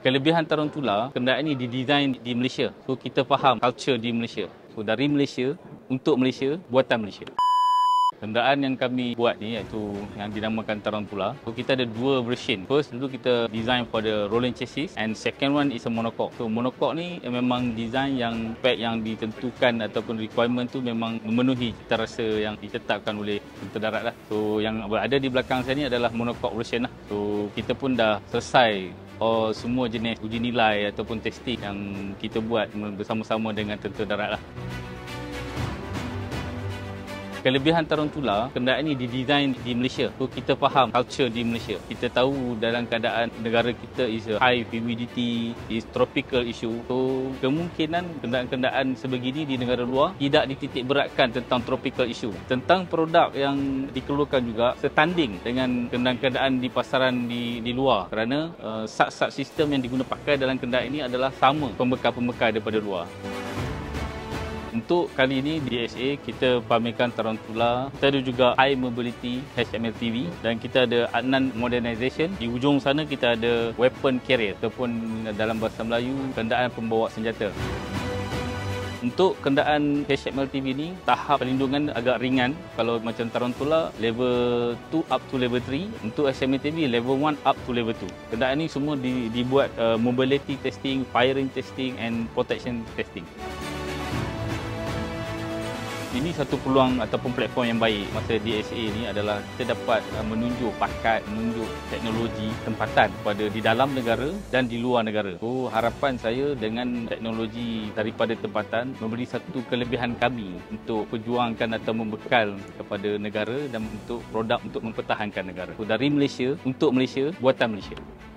Kelebihan Tarantula, kenderaan ini didesain di Malaysia. So kita faham culture di Malaysia. So dari Malaysia, untuk Malaysia, buatan Malaysia. Kenderaan yang kami buat ni iaitu yang dinamakan Tarantula. So kita ada dua version. First dulu kita design for the rolling chassis and second one is a monocoque. So monocoque ni memang design yang spek yang ditentukan ataupun requirement tu memang memenuhi cita rasa yang ditetapkan oleh Tentera Darat lah. So yang berada di belakang saya ni adalah monocoque version lah. So kita pun dah selesai semua jenis uji nilai ataupun testing yang kita buat bersama-sama dengan Tentera Darat lah. Kelebihan Tarantula, kenderaan ini didesain di Malaysia. So kita faham culture di Malaysia. Kita tahu dalam keadaan negara kita is a high humidity, is tropical issue. So kemungkinan kenderaan-kenderaan sebegini di negara luar tidak dititik beratkan tentang tropical issue. Tentang produk yang dikeluarkan juga setanding dengan kenderaan-kenderaan di pasaran di luar. Kerana sub sistem yang digunakan pakai dalam kenderaan ini adalah sama pembekal-pembekal daripada luar. Untuk kali ini di DSA kita pamerkan Tarantula. Kita ada juga High Mobility HMLTV dan kita ada Adnan Modernization. Di ujung sana kita ada Weapon Carrier ataupun dalam bahasa Melayu kenderaan pembawa senjata. Untuk kenderaan HMLTV ni tahap perlindungan agak ringan. Kalau macam Tarantula level 2 up to level 3. Untuk HMLTV level 1 up to level 2. Kenderaan ni semua dibuat mobility testing, firing testing and protection testing. Ini satu peluang ataupun platform yang baik masa DSA ni adalah kita dapat menunjuk bakat, menunjuk teknologi tempatan pada di dalam negara dan di luar negara. So harapan saya dengan teknologi daripada tempatan memberi satu kelebihan kami untuk perjuangkan atau membekal kepada negara dan untuk produk untuk mempertahankan negara. So dari Malaysia, untuk Malaysia, buatan Malaysia.